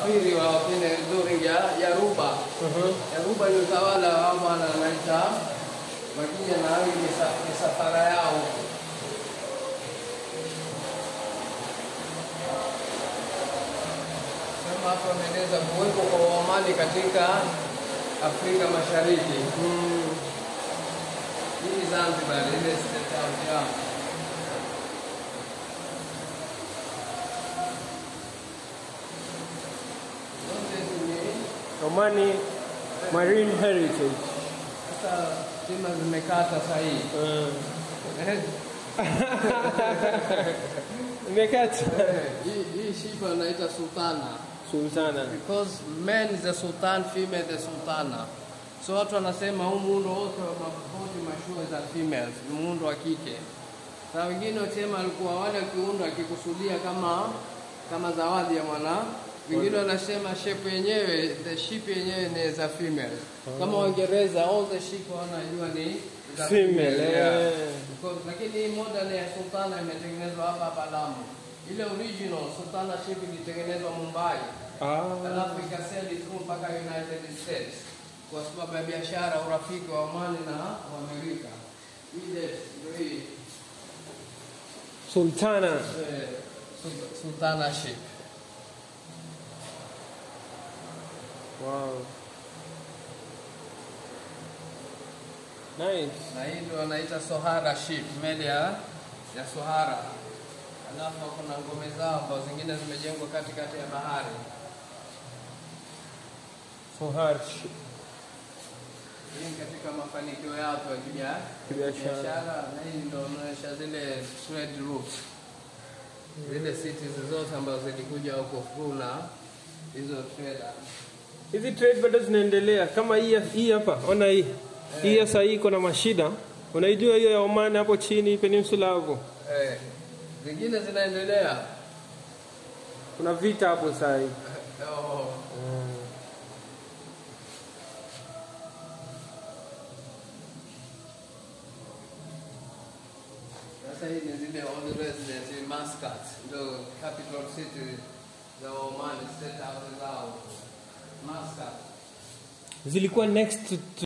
wasafiri wa kile during ya Ruba. Ya Ruba ni utawala wa bwana anaita wakija na hali misafara yao. Sema hapo anaeleza kuwepo kwa Waomani katika Afrika Mashariki. Hii Zanzibar ile state house yao. Omani Marine Heritage. Sasa stima zimekata sasa hii. Imekata. Hii shipa anaita sultana. Sultana. Because man is the sultan, female the sultana. So watu wanasema huu muundo wote wa maboti mashua za females, ni muundo wa kike. Sasa wengine wasema alikuwa wale kiundo akikusudia kama zawadi ya mwana. Wengine wanasema shape yenyewe, the ship yenyewe ni za female. Kama Waingereza all the ship wanajua ni za female. Because lakini hii modern ya sultana imetengenezwa hapa Lamu. Ile original sultana ship ilitengenezwa Mumbai. Alafu ikaseli through mpaka United States kwa sababu ya biashara, urafiki wa Omani na Amerika. Ile ndio Sultana. Sultana ship. Wow. Nice. Na hii ndio wanaita Sohara ship, meli ya Sohara. Alafu kuna ngome zao ambazo zingine zimejengwa katikati ya bahari. Sohara ship. Hii katika mafanikio yao ya kibiashara, na hii ndio inaonyesha zile trade routes. Zile cities zote ambazo zilikuja huko through na hizo trader. Hizi trade bado zinaendelea kama hii hapa. Ona hii. Hii sasa iko na mashida. Unaijua hiyo ya Oman hapo chini peninsula hapo? Zingine zinaendelea. Kuna vita hapo sasa hivi. Sasa hii ni zile old residents in Muscat, ndio capital city za Oman, state house zao. Muscat. Zilikuwa next to